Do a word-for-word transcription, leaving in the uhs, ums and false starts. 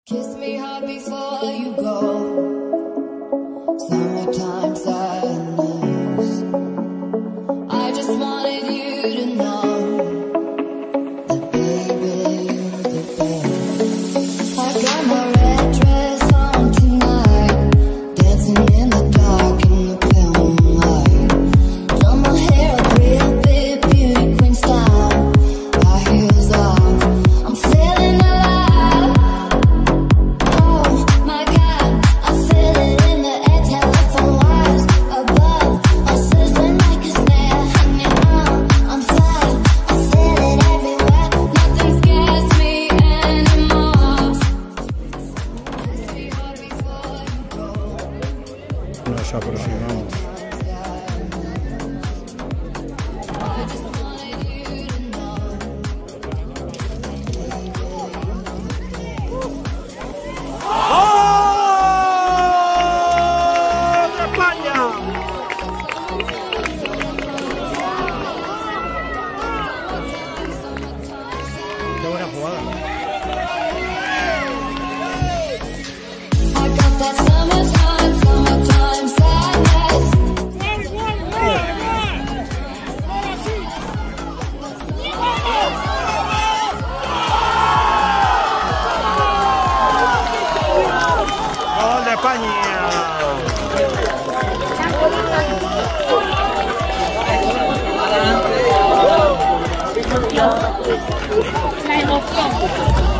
Kiss me hard before you go. Summertime sadness. I just wanted you to know that baby, you're the best. I got my red dress on tonight, dancing in the dark in the pale moonlight. Done my hair up real big, beauty queen style. High heels off, I'm feeling alive. Nos aproximamos. ¡Oh! ¡España! Qué buena jugada. ¡Gol de España! La emoción.